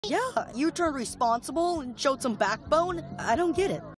Yeah, you turned responsible and showed some backbone. I don't get it.